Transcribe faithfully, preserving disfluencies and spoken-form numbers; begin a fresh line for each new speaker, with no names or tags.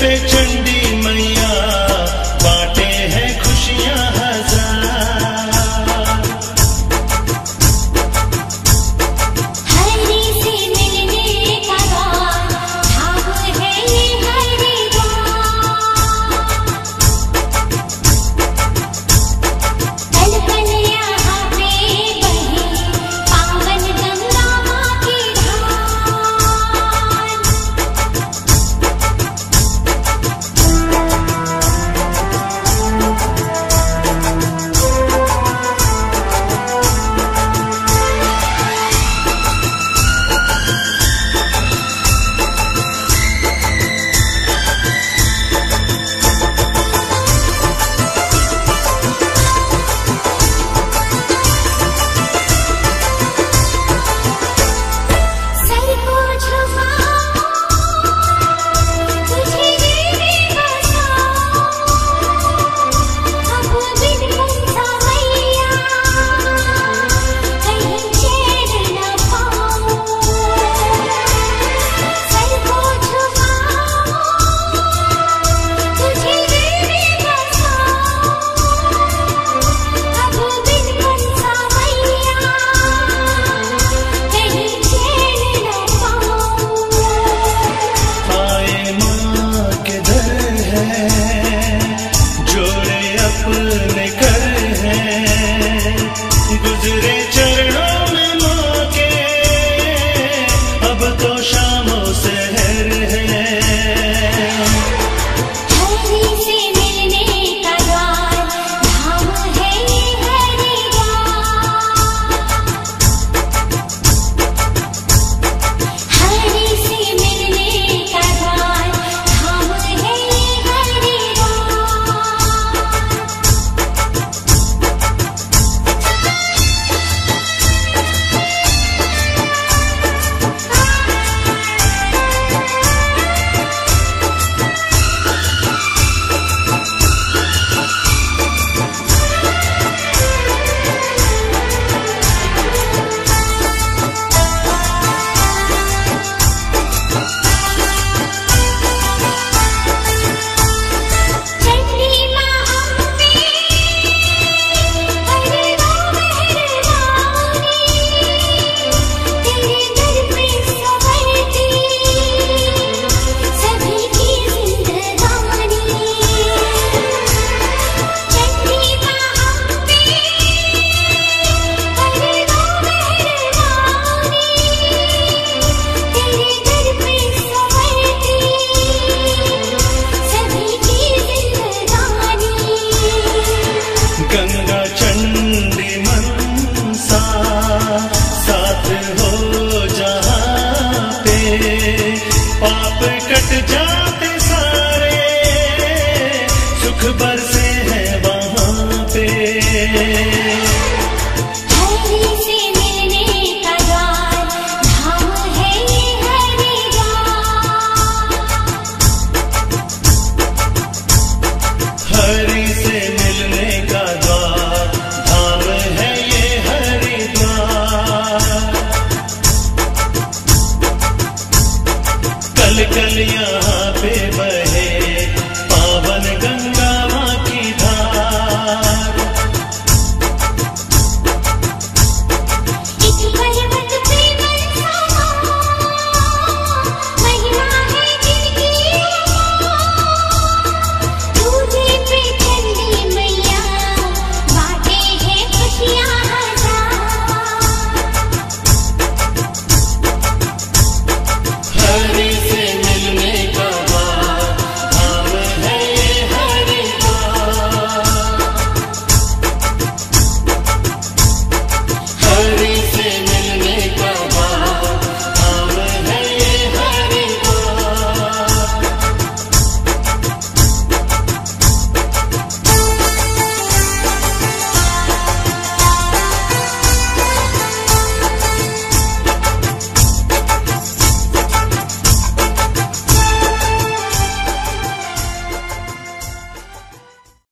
पे चंडी मैया बाटे हैं खुशियां हजार।
हरि से मिलने का द्वार धाम है ये हरिद्वार। पल पल यहाँ पे बहे पावन गंगा माँ की धार। सर को झुकाओ तुझे देवी बसाओ। अब बिन मुझसा मैया कहीं चैन न पाऊं। सर को झुकाओ तुझे देवी बसाओ। अब बिन मुझसा मैया कहीं चैन न पाऊं।
आए माँ के दर है जोड़े अपने कर हैं। गुजरे चरणों में माँ के अब तो शामों सहर है।
हरि से मिलने का द्वार धाम है ये हरिद्वार। हरि से मिलने का द्वार धाम है ये हरिद्वार। चंडी माँ अम्बे हरिओम मेहरबानी। तेरे दर पे संवरती सभी की जिंदगानी। चंडी माँ अम्बे हरिओम मेहरबानी। तेरे दर पे संवरती सभी की जिंदगानी।
गंगा चंडी मनसा साथ हो जहाँ पे पाप कट जाते सारे सुख बरसे हैं वहाँ पे।
हरि से मिलने का द्वार धाम है ये हरिद्वार।
हरि से मिलने का द्वार धाम है ये हरिद्वार। कल कल यहाँ पे बहे पावन